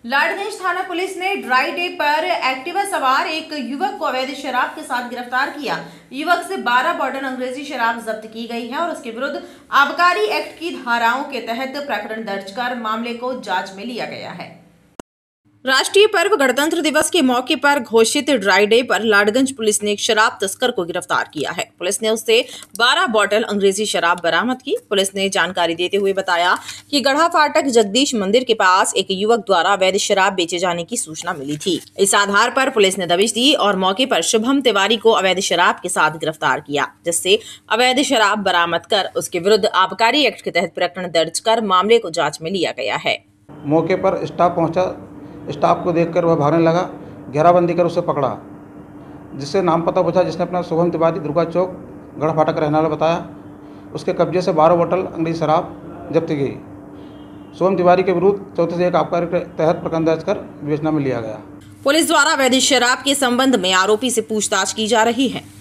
लाडगंज थाना पुलिस ने dry day पर एक्टिवा सवार एक युवक को अवैध शराब के साथ गिरफ्तार किया। युवक से 12 बॉटल अंग्रेजी शराब जब्त की गई है और उसके विरुद्ध आबकारी एक्ट की धाराओं के तहत प्रकरण दर्ज कर मामले को जांच में लिया गया है। राष्ट्रीय पर्व गणतंत्र दिवस के मौके पर घोषित ड्राई डे पर लाडगंज पुलिस ने एक शराब तस्कर को गिरफ्तार किया है। पुलिस ने उससे 12 बॉटल अंग्रेजी शराब बरामद की। पुलिस ने जानकारी देते हुए बताया कि गढ़ा फाटक जगदीश मंदिर के पास एक युवक द्वारा अवैध शराब बेचे जाने की सूचना मिली थी। इस आधार पर पुलिस ने दबिश दी और मौके पर शुभम तिवारी को अवैध शराब के साथ गिरफ्तार किया, जिससे अवैध शराब बरामद कर उसके विरुद्ध आबकारी एक्ट के तहत प्रकरण दर्ज कर मामले को जाँच में लिया गया है। मौके पर स्टाफ पहुंचा। स्टाफ को देखकर वह भागने लगा। घेराबंदी कर उसे पकड़ा, जिससे नाम पता पूछा, जिसने अपना शुभम तिवारी दुर्गा चौक गढ़ फाटक रहने वाला बताया। उसके कब्जे से 12 बोतल अंग्रेजी शराब जब्त की गई। शुभम तिवारी के विरुद्ध 34 से 1 आबकारी के तहत प्रकरण दर्ज कर विवेचना में लिया गया। पुलिस द्वारा अवैध शराब के संबंध में आरोपी से पूछताछ की जा रही है।